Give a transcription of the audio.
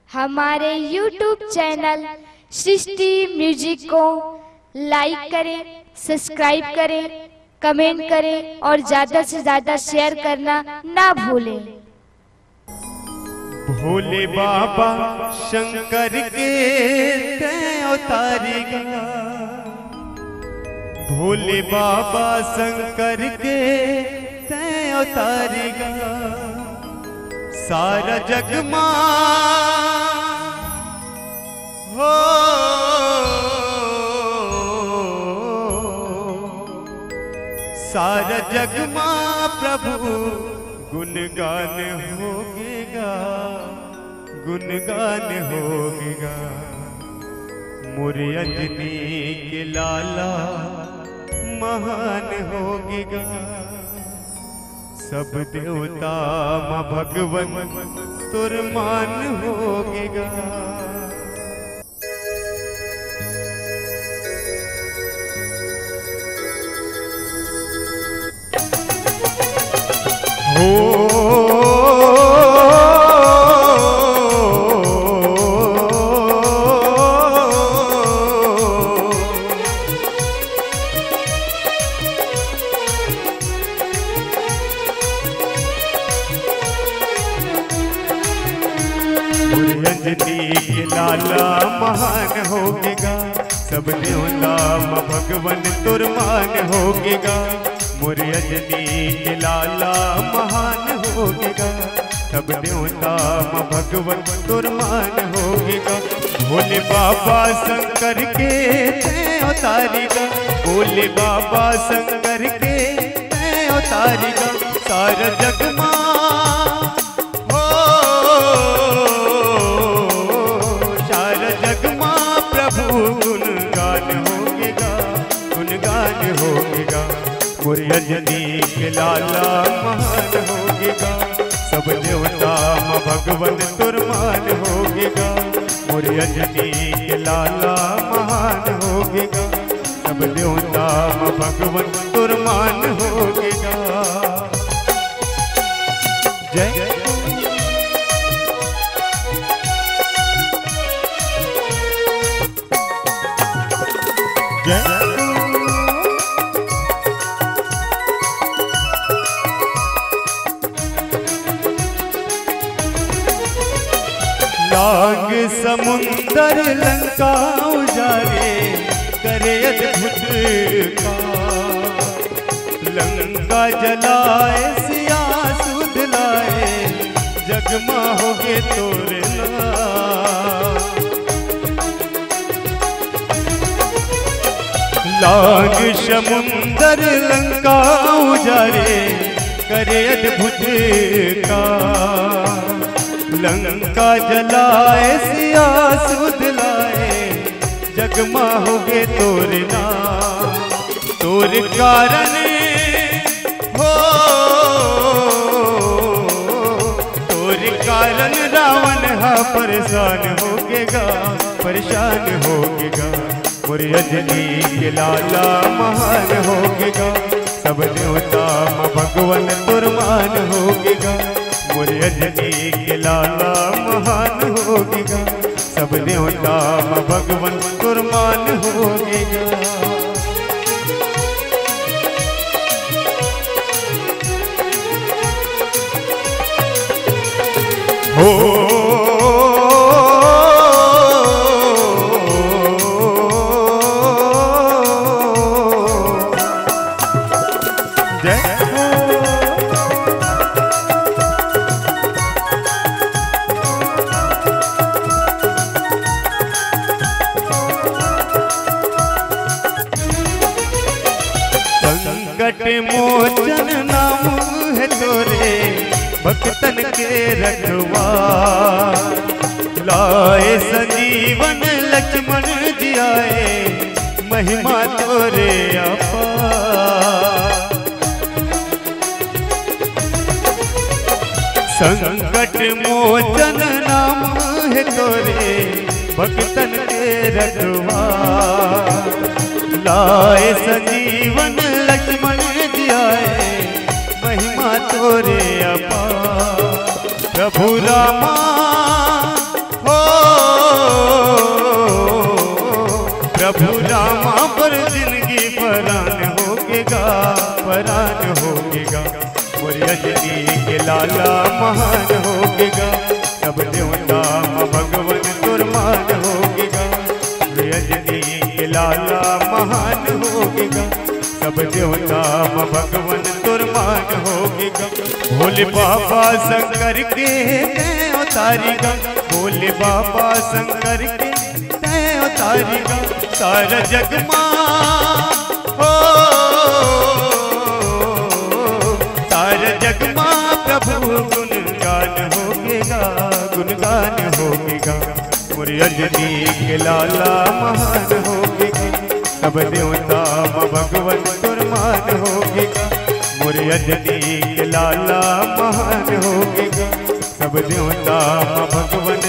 हमारे YouTube channel Srishti music को like करें, सब्सक्राइब करें, कमेंट करें और ज्यादा से ज्यादा शेयर करना ना भूलें। भोले बाबा शंकर के तय उतारेगा, भोले बाबा शंकर के तय उतारेगा, सारा जग मां हो सारा जग मां प्रभु गुणगान होगेगा, गुणगान होगेगा। मोरे अंजनी के लाला महान होगेगा, सब देवता मां भगवन तुर मान होगेगा। अंजनी के लाला महान होगेगा, सब देवता मां भगवन तुर मान होगेगा। मोरे अंजनी के लाला महान होगेगा, सब देवता मां भगवन तुर मान होगेगा। भोले बाबा शंकर के तय उतारेगा, भोले बाबा शंकर के तय उतारेगा, सारा जग मां मोरे अंजनी के लाला महान होगेगा, सब देवता मां भगवन तुर मान होगेगा। मोरे अंजनी के लाला महान होगेगा, सब देवता मां भगवन तुर मान होगेगा। जय जय लाग समुंदर लंका उजारे करे अद्भुत का, लंका जलाए सिया सुध लाए जगमा होगे तोरे लाग समुंदर लंका उजारे करे अद्भुत का, लंका जलाए सिया सुध लाए जगमा होगे तोर नाम। तोर कारण हो तोर कारण रावण हा परेशान होगेगा, परेशान होगेगा। मोरे अंजनी के लाला महान होगेगा, सब देवता मां भगवन तुर मान होगेगा। मोरे अंजनी के लाला महान होगेगा, सब देवता मां भगवन तुर मान होगेगा। हो संकट मोचन नाम है तोरे भक्तन के रखवा, लाए संजीवन लक्ष्मण जी आए महिमा तोरे अपार। संकट मोचन नाम है तोरे भक्तन के रखवा, लाए संजीवन लक्ष्मण जी आए महिमा तोरे अपार। प्रभु रामा हो लाला महान होगेगा, सब देवता भगवन तुरमान होगेगा। अंजनी के लाला महान होगेगा, सब देवता भगवन तुरमान होगेगा। भोले बाबा शंकर के उतारेगा, भोले बाबा शंकर के उतारेगा। सारा जग हो सारा जग प्रभु गुणगान होगेगा, गुणगान होगेगा। मोरे अंजनी के लाला महान होगेगा, सब देवता भगवन तुरमान होगेगा। मोरे अंजनी के लाला महान होगेगा, सब देवता भगवन